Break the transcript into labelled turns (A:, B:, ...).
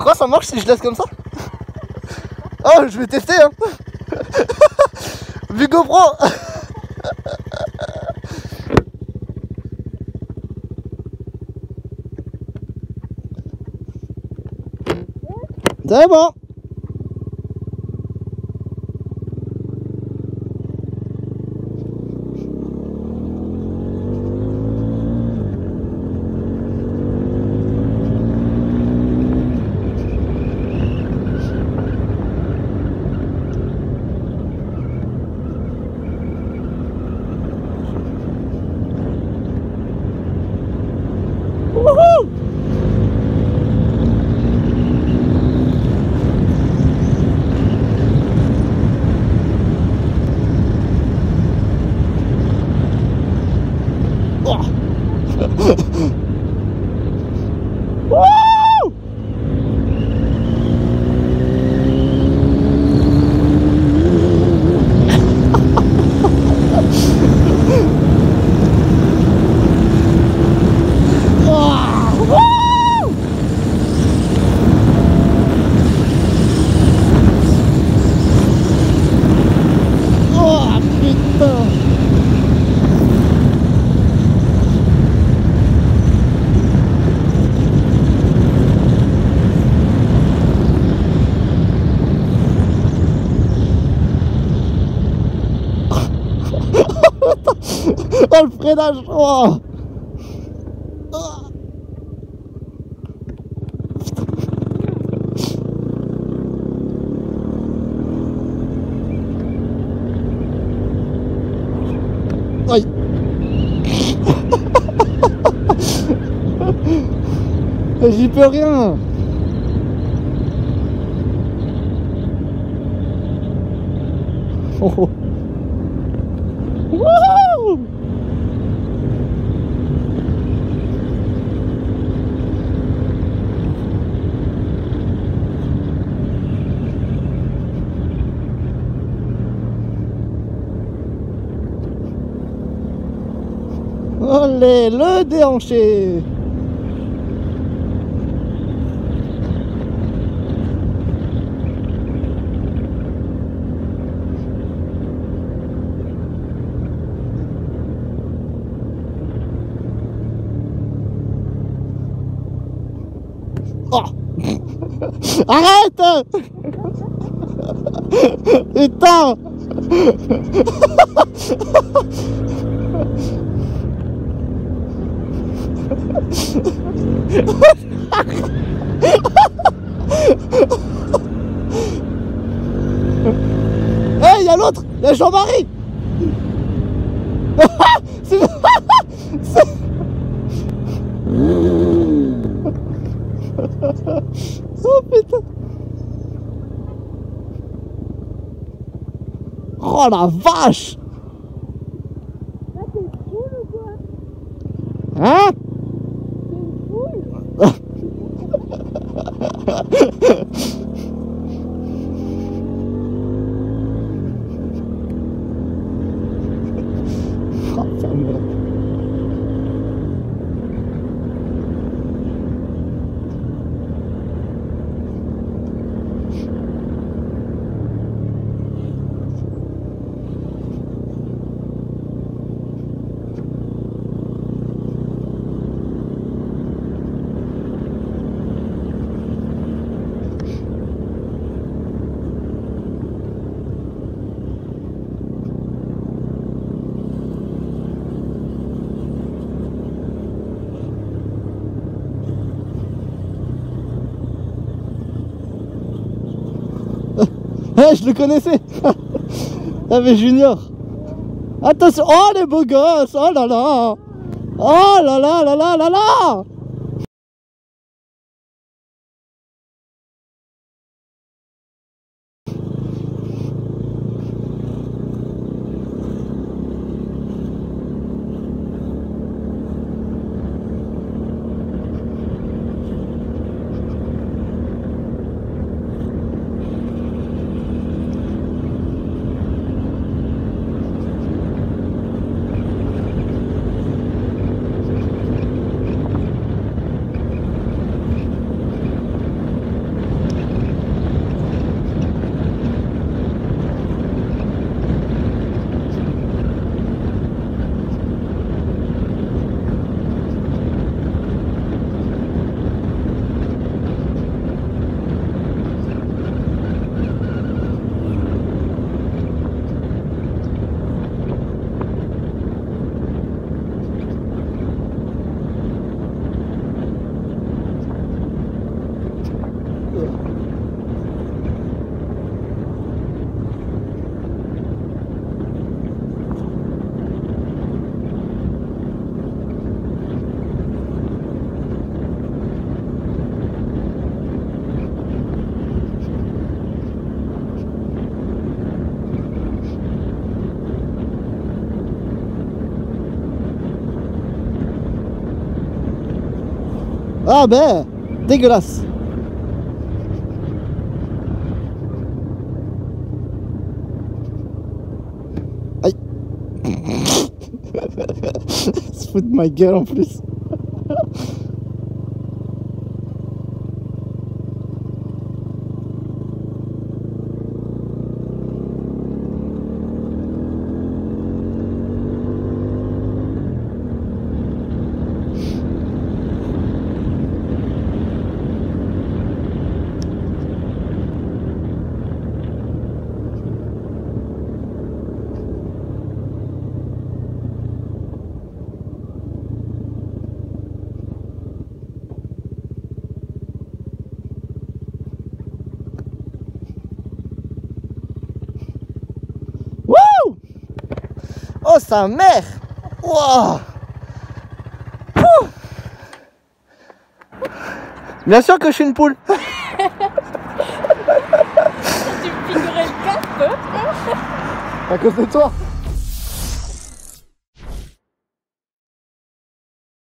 A: crois que ça marche si je laisse comme ça? Oh, je vais tester, hein. Vu GoPro. C'est bon. Oh le freinage. Oh. Aïe. J'y peux rien. Oh, oh. Wouhou. Allez, le déhanché. Oh. Arrête. Putain. Hey, y'a l'autre, y'a Jean-Marie. Oh putain. Oh la vache.
B: Là t'es full ou quoi?
A: Hein? Hey, je le connaissais. T'avais Junior. Attention. Oh les beaux gosses. Oh là là. Oh là là là là là là. Ah ben, dégueulasse. Aïe. Se fout de ma gueule en plus. Oh sa mère! Wow. Bien sûr que je suis une poule.
B: Tu me piquerais le casque.
A: À cause de toi.